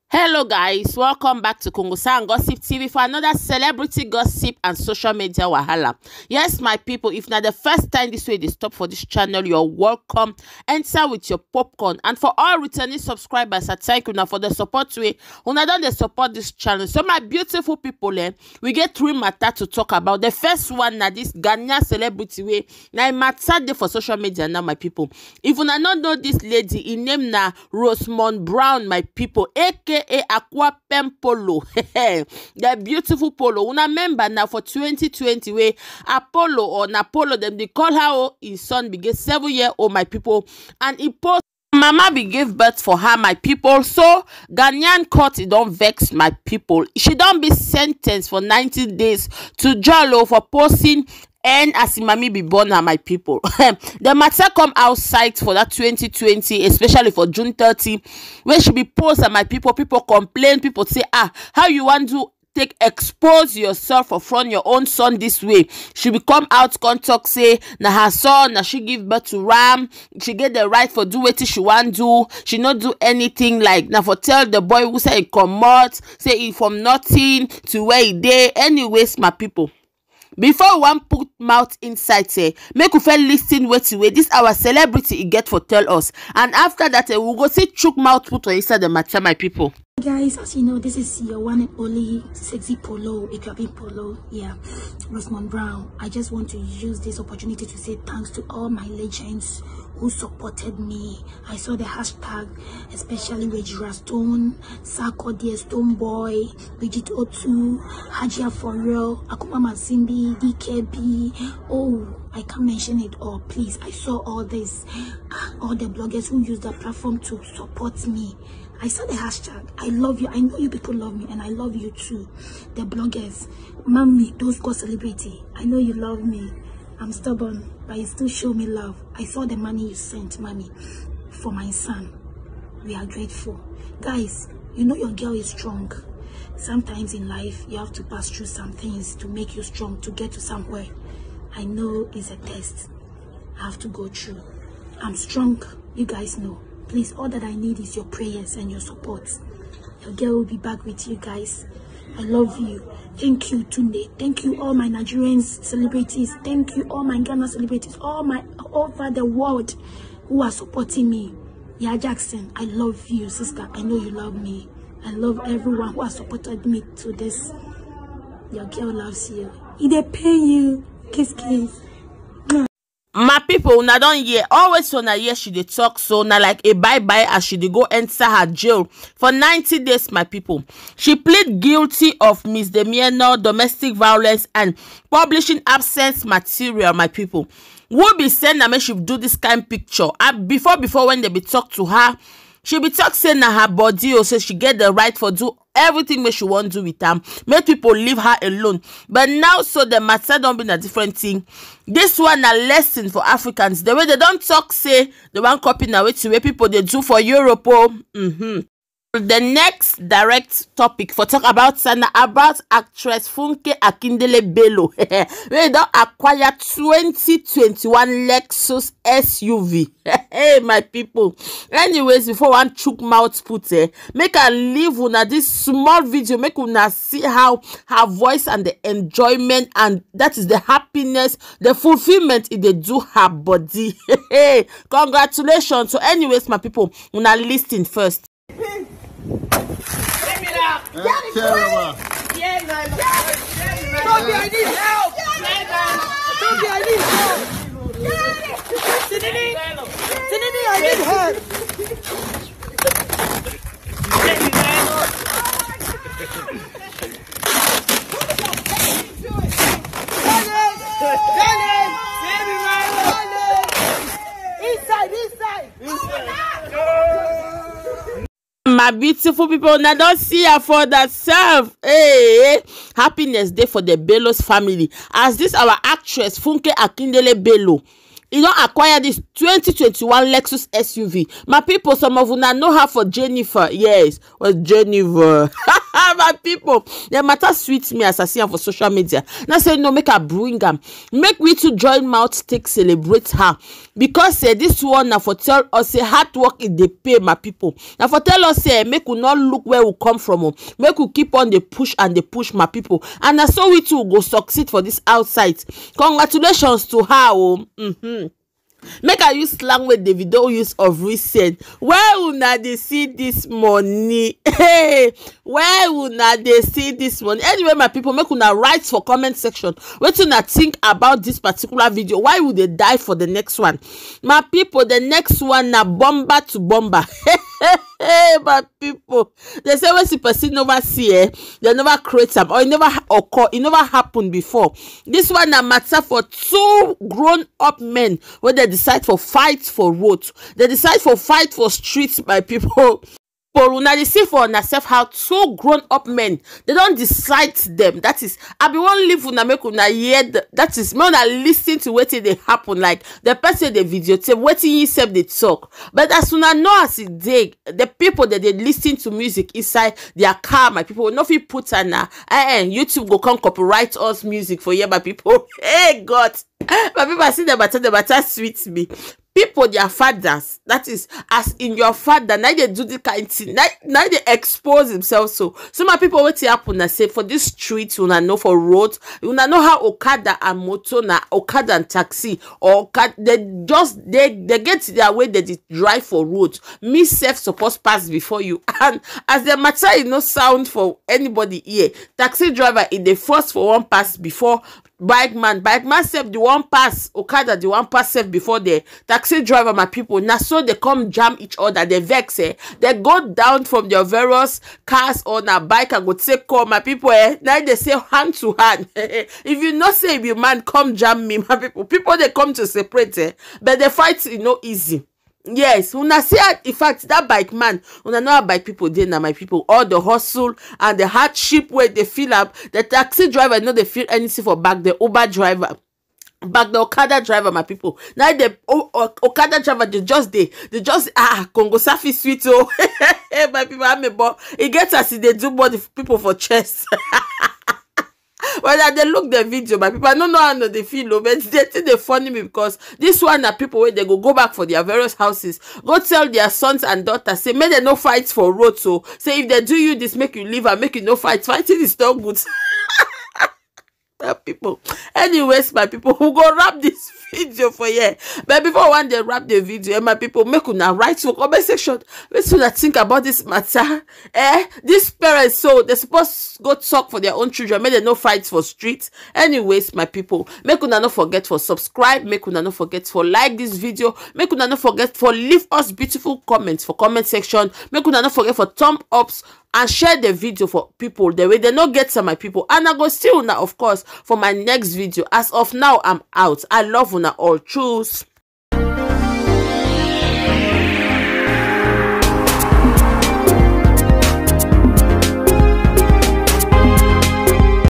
Hello guys, welcome back to Kongosa and Gossip TV for another celebrity gossip and social media wahala. Yes, my people, if not the first time this way they stop for this channel, you're welcome. Enter with your popcorn. And for all returning subscribers, I thank you now for the support way. Una don dey support this channel. So my beautiful people, we get three matter to talk about. The first one na this Ghanaian celebrity way. Now matter dey for social media now, my people. If una not know this lady, in name na Rosemond Brown, my people, aka Aqua Pen Polo. The beautiful Polo. Una member now for 2020 way Apollo or Napolo, them they call her his son be 7-year-old, my people, and he post Mama be give birth for her, my people. So Ghanaian court it don't vex, my people. She don't be sentenced for 90 days to jail for posting and as Mami be born her, my people. The matter come outside for that 2020, especially for June 30, where she be posted, my people. People complain, people say, how you want to take expose yourself for front your own son this way? She be come out contact say na her son, na she give birth to Ram, she get the right for do wetin she want do, she not do anything like na for tell the boy who say he comot, say he from nothing to where he dey. Anyways, my people, before one put mouth inside, say make we first listen wetin way this our celebrity he get for tell us, and after that we go see chook mouth put on inside the matter, my people. Guys, as you know, this is your one and only sexy Polo, Ethiopian Polo, Rosemond Brown. I just want to use this opportunity to say thanks to all my legends who supported me. I saw the hashtag, especially Regina Stone, Sarkodie Stone Boy, Bridget Otu, Hajia Forel, Akuma Mazimbi, DKB. Oh, I can't mention it all, please. I saw all this, all the bloggers who use the platform to support me. I saw the hashtag. I love you. I know you people love me, and I love you too. The bloggers, mommy, those called celebrity. I know you love me. I'm stubborn, but you still show me love. I saw the money you sent, mommy, for my son. We are grateful. Guys, you know your girl is strong. Sometimes in life, you have to pass through some things to make you strong, to get to somewhere. I know it's a test I have to go through. I'm strong. You guys know. Please, all that I need is your prayers and your support. Your girl will be back with you guys. I love you. Thank you, Tunde. Thank you, all my Nigerian celebrities. Thank you, all my Ghana celebrities, all over the world who are supporting me. Yeah, Jackson, I love you, sister. I know you love me. I love everyone who has supported me to this. Your girl loves you. They pay you. Kiss, kiss. My people, una don hear always when I hear she dey talk, so na like a bye-bye as she dey go enter her jail for 90 days, my people. She plead guilty of misdemeanor, domestic violence, and publishing absence material, my people. Who be saying that make she do this kind picture? And before when they be talk to her, she be talk saying na her body, or say she get the right for do everything wey she want do with them, make people leave her alone. But now, so the matter don't be a different thing. This one a lesson for Africans. The way they don't talk, say the one copy now way to where people they do for Europe. The next direct topic for talk about Sana about actress Funke Akindele Bello. We don't acquire 2021 Lexus SUV. Hey, my people. Anyways, before one chook mouth put make her leave una this small video, make una see how her voice and the enjoyment, and that is the happiness, the fulfillment it they do her body. Hey, congratulations. So anyways, my people, una listen first. Let me out. Yeah, man. Toby, I need help. Toby, I need help. Tinini, I need help. My beautiful people, now don't see her for that self. Hey, happiness day for the Bello's family, as this our actress Funke Akindele Bello, you don't acquire this 2021 Lexus SUV. My people, some of you now know her for Jennifer. Yes, was Jennifer. My people, the matter sweet me as I see her for social media. Now say no, make her bring am, make we to join mouth take celebrate her, because this one now for tell us say hard work is the pay, my people. Now for tell us say make we not look where we come from, make we keep on the push and the push, my people, and that's so we too go succeed for this outside. Congratulations to her. Make I use slang with Davido use of recent. Where una dey see this money? Hey, where una dey see this money? Anyway, my people, make una write for comment section wetin una think about this particular video. Why would they die for the next one? My people, the next one na bomber to bomber. Hey, my people, they say when the person never see they never create them, or it never occur, it never happened before. This one na matter for two grown-up men when they decide for fight for road, they decide for fight for streets, my people. For una dey see for una self how two grown-up men they don't decide them. That is, I be one live una make una hear that is, make una listen to wetin dey happen, like the person dey videotape wetin himself dey talk. But as una know as it dey, the people that they listen to music inside their car, my people, no fit put an YouTube go come copyright us music for here, my people. Hey God, my people, I see the matter sweet me. People, their fathers, that is, as in your father, now they do the kind of thing, now they expose themselves. So my people, what happen, I say, for this street, you know for road, you know how Okada and motor, na Okada and taxi, or they get their way, they drive for road. Me self supposed pass before you, and as the matter is no sound for anybody here, taxi driver is the first for one pass before bike man self the one pass, Okada the one pass self before the taxi driver, my people. Now so they come jam each other, they vex, they go down from their various cars on a bike and go take call, my people. Now they say hand to hand. If you not say if you man come jam me, my people they come to separate, but the fight is no easy. Yes, una see, in fact, that bike man, una know how bike people dey now, my people. All the hustle and the hardship where they feel up. The taxi driver know they feel anything for back. The Uber driver, back the Okada driver, my people. Now the Okada driver, they just Congo Safi sweet, oh. My people, I'm a boy. It gets as if they do more the people for chest. Well, they look the video, my people, I don't know how they feel, but they think they funny me, because this one are people where they go back for their various houses, go tell their sons and daughters, say, may they no fight for road, so say if they do you this, make you leave and make you no fight. Fighting is not good. People. Anyways, my people, who go wrap this video for you. But before one day wrap the video, my people, make una write for comment section. Make una think about this matter. These parents, so they're supposed to go talk for their own children. Make they no fight for streets. Anyways, my people, make una not forget for subscribe. Make una not forget for like this video. Make una not forget for leave us beautiful comments for comment section. Make una not forget for thumb ups and share the video for people the way they no get some, my people. And I go still now, of course, for my next video. As of now, I'm out. I love una all. Choose.